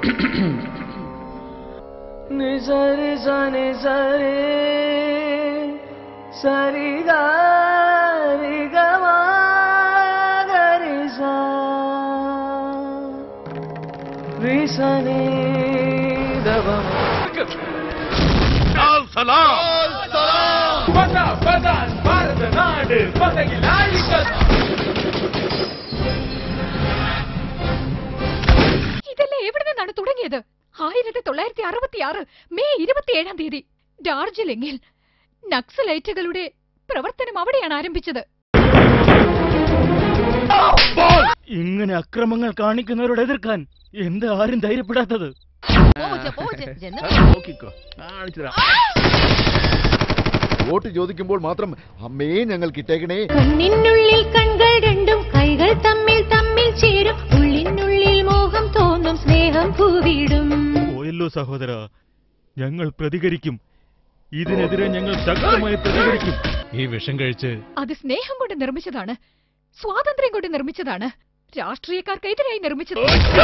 निजरे जाने जरे सरी गारी गमा गरी सा विसने दबा सलाम पता पता भारत नाடு पतगिलाली ഇതെല്ലാം എവിടെ നിന്നാണ് തുടങ്ങിയത്? 1966 മെയ് 27-ാം തീയതി ഡാർജിലിംഗിൽ നക്സലൈറ്റുകളുടെ പ്രവർത്തനം അവിടെയാണ് ആരംഭിച്ചത്. ഇങ്ങനെ അക്രമങ്ങൾ കാണിക്കുന്നവരോട് എതിർക്കാൻ എന്താ ആരും ധൈര്യപ്പെടാത്തത്? വോട്ട് ചോദിക്കുമ്പോൾ മാത്രം അമ്മേ ഞങ്ങൾ കിട്ടേക്കണേ. കണ്ണിനുള്ളിൽ കൺകൾ രണ്ടും കൈകൾ തമ്മിൽ തമ്മിൽ ചേരും ഉള്ളിനുള്ളിൽ മോഹം തോന്നും സ്നേഹം പൂവിടും. പോയല്ലോ സഹോദര, ഞങ്ങൾ പ്രതികരിക്കും. ഇതിനെതിരെ ഞങ്ങൾ ശക്തമായി പ്രതികരിക്കും. ഈ വിഷം കഴിച്ച് അത് സ്നേഹം കൊണ്ട് നിർമ്മിച്ചതാണ്, സ്വാതന്ത്ര്യം കൊണ്ട് നിർമ്മിച്ചതാണ്, രാഷ്ട്രീയക്കാർക്കെതിരായി നിർമ്മിച്ചത്.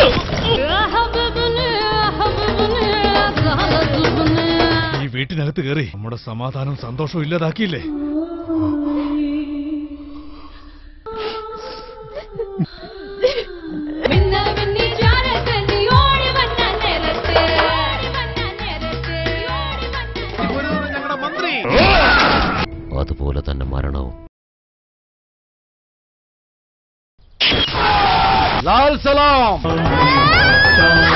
ഈ വീട്ടിനകത്ത് കയറി നമ്മുടെ സമാധാനം സന്തോഷവും ഇല്ലാതാക്കിയില്ലേ? ഞങ്ങളുടെ മന്ത്രി അതുപോലെ തന്നെ മരണവും. ലാൽ സലാം.